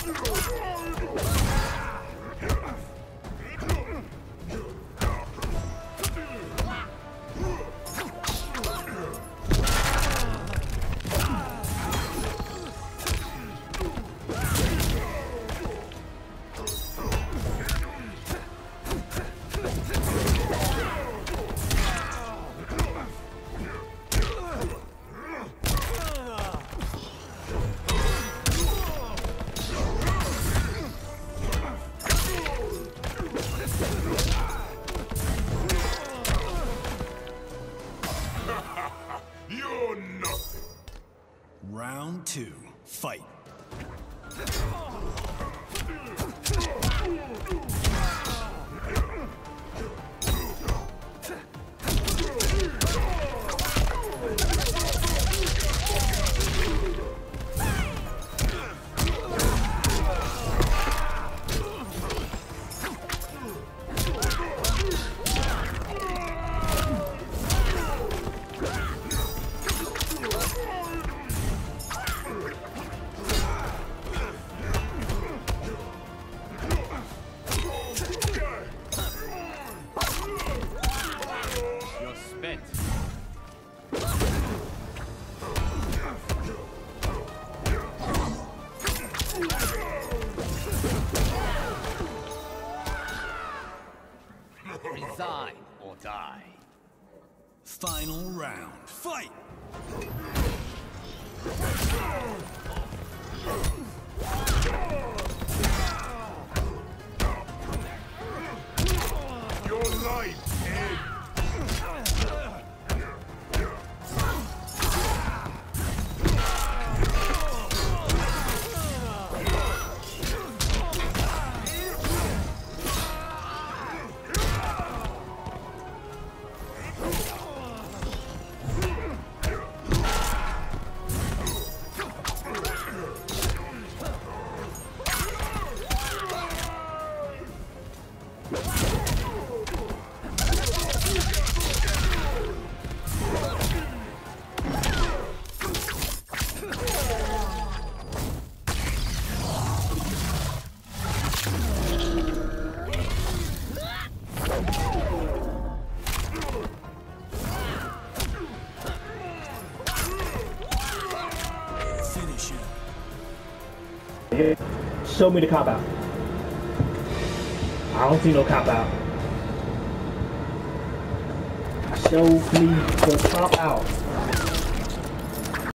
You're nothing. Round 2, fight. You're spent. Resign or die. Final round, fight! Your life ends. Show me the cop out. I don't see no cop out. Show me the cop out.